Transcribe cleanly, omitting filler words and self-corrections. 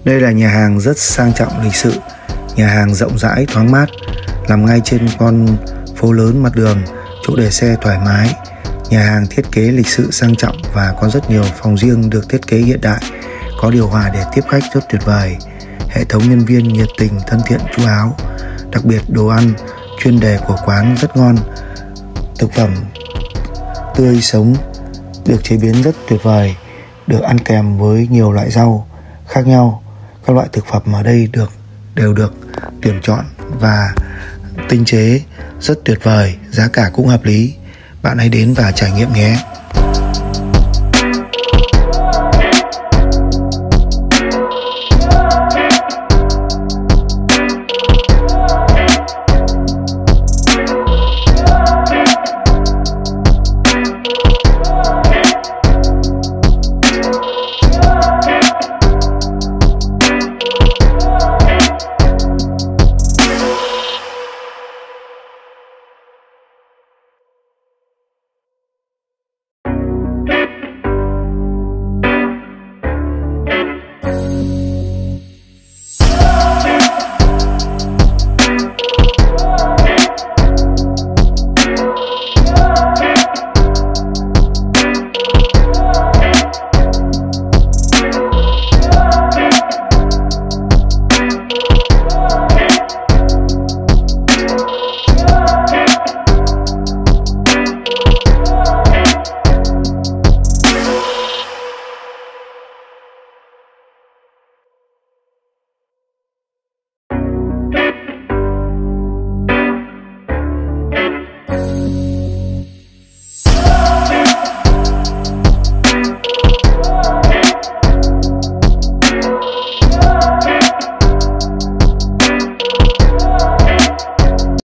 Đây là nhà hàng rất sang trọng lịch sự. Nhà hàng rộng rãi thoáng mát, nằm ngay trên con phố lớn mặt đường, chỗ để xe thoải mái. Nhà hàng thiết kế lịch sự sang trọng và có rất nhiều phòng riêng được thiết kế hiện đại, có điều hòa để tiếp khách rất tuyệt vời. Hệ thống nhân viên nhiệt tình, thân thiện, chu đáo. Đặc biệt đồ ăn chuyên đề của quán rất ngon. Thực phẩm tươi sống được chế biến rất tuyệt vời, được ăn kèm với nhiều loại rau khác nhau. Các loại thực phẩm ở đây đều được tuyển chọn và tinh chế rất tuyệt vời, giá cả cũng hợp lý. Bạn hãy đến và trải nghiệm nhé.